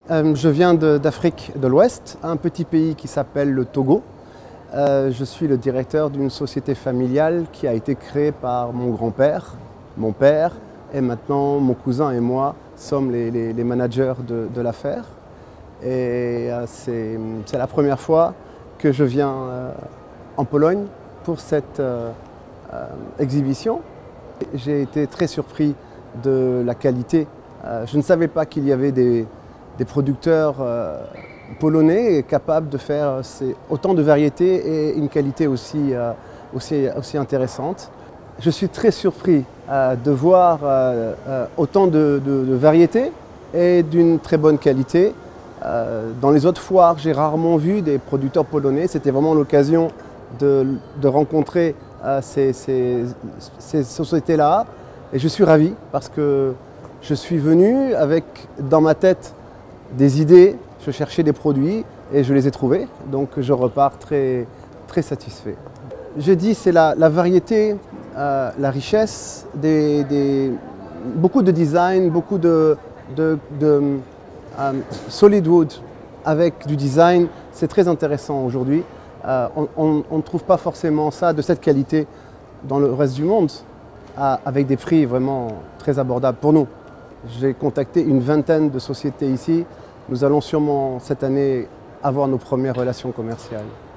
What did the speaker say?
Je viens d'Afrique de l'Ouest, un petit pays qui s'appelle le Togo. Je suis le directeur d'une société familiale qui a été créée par mon grand-père, mon père, et maintenant mon cousin et moi sommes les managers de l'affaire. Et c'est la première fois que je viens en Pologne pour cette exhibition. J'ai été très surpris de la qualité. Je ne savais pas qu'il y avait des producteurs polonais capables de faire autant de variétés et une qualité aussi intéressante. Je suis très surpris de voir autant de variétés et d'une très bonne qualité. Dans les autres foires, j'ai rarement vu des producteurs polonais. C'était vraiment l'occasion de rencontrer ces sociétés-là. Et je suis ravi parce que je suis venu avec dans ma tête des idées, je cherchais des produits et je les ai trouvés. Donc je repars très satisfait. J'ai dit c'est la variété, la richesse, beaucoup de design, beaucoup de solid wood avec du design. C'est très intéressant aujourd'hui. On ne trouve pas forcément ça de cette qualité dans le reste du monde avec des prix vraiment très abordables pour nous. J'ai contacté une vingtaine de sociétés ici. Nous allons sûrement cette année avoir nos premières relations commerciales.